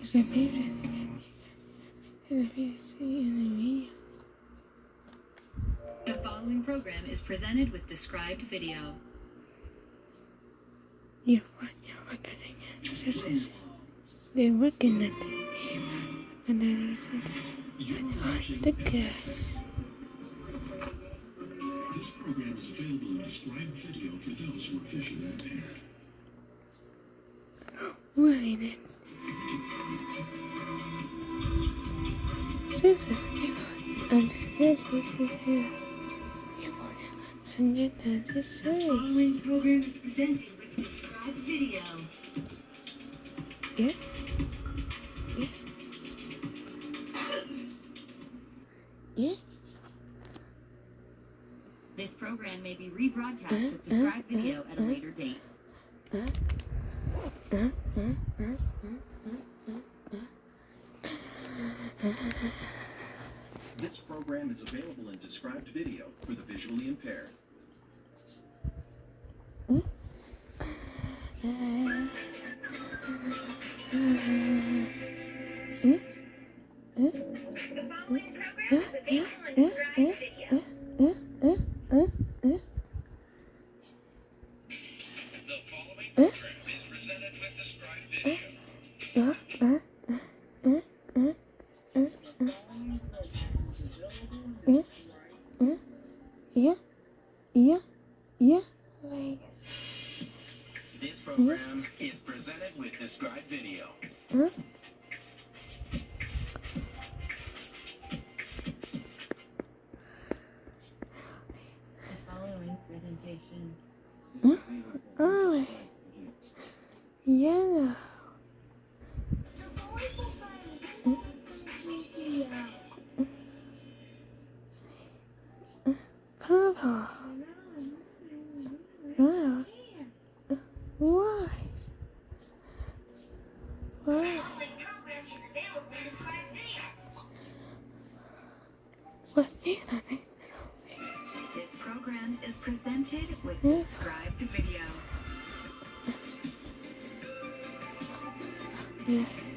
It's a picture. It's a picture in the video. The following program is presented with described video. You're looking at it. They're looking at it. And then I said, the gas. This program is available in described video for those who are visually impaired. Wait it. This is and this is here. And yet that is so. Following program is presented with described video. Yeah. Yeah. Yeah. This program may be rebroadcast with described video at a later date. This program is available in described video for the visually impaired. This program is presented with described video. The following presentation. Oh, yellow. Purple. No. Why? Why? What? This program is presented with described video. Yeah.